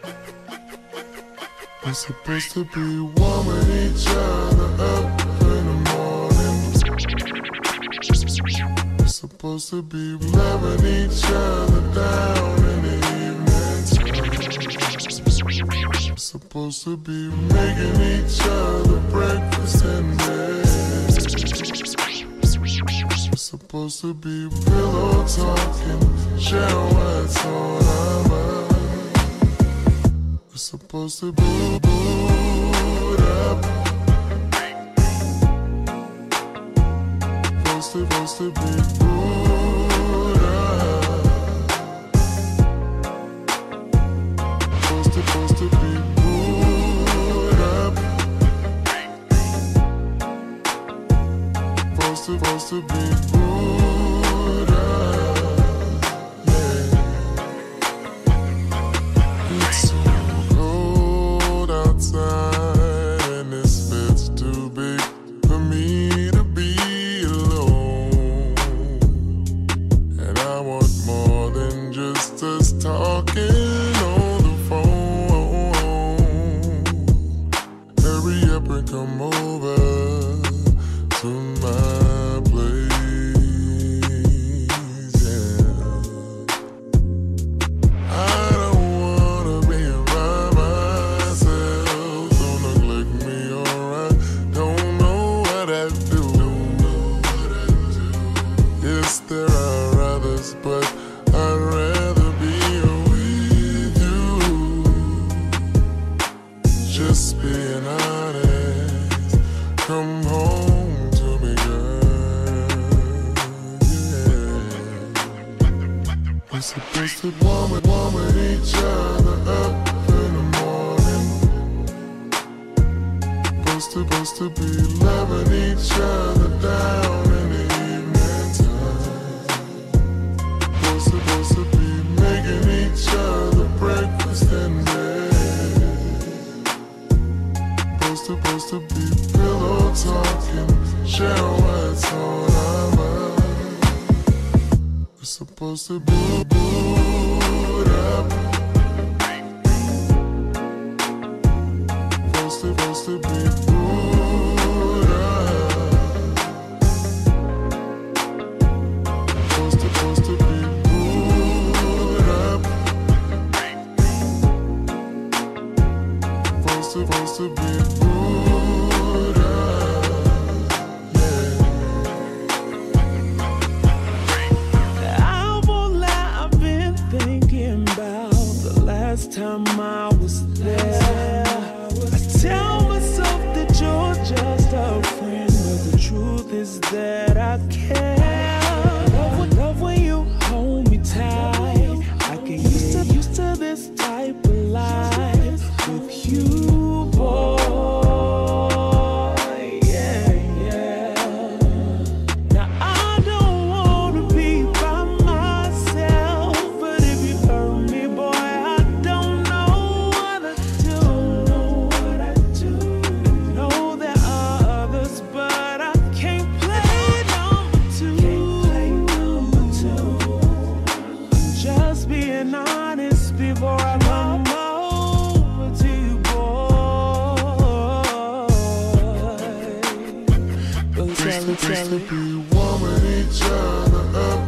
We're supposed to be warming each other up in the morning. We're supposed to be loving each other down in the evening time. We're supposed to be making each other breakfast in bed. We're supposed to be pillow talking, sharing what's on our mind. We're supposed to be booed up. Supposed to be booed up. Supposed to be booed up. Supposed to be booed up. Yeah. It's so cold outside and this bed's too big for me to be alone. And I want more than just us talking on the phone. Hurry up and come over to my place, yeah. I don't wanna be by myself. Don't neglect me, alright. Don't know what I do. Yes, there are others, but I'd rather be with you. Just being honest. Come home to me, girl. Yeah. We're supposed to warming each other up in the morning. Supposed to be loving each other down in the evening time. Supposed to be making each other breakfast in bed. Supposed to be pillow talking, sharing what's on our mind. We're supposed to be booed up. Supposed to be booed up. Supposed to be booed up. Supposed to be booed up. I won't lie, I've been thinking about the last time I was there. I tell myself that you're just a friend, but the truth is that I care. Love when you hold me tight. I get used to this type of life with you, boy. Yeah, yeah. Now I don't wanna be by myself, but if you hurt me, boy, I don't know what I do. Know there are others, but I can't play number two. I'm just being honest before I come over to you, boy. We're supposed to be warming each other up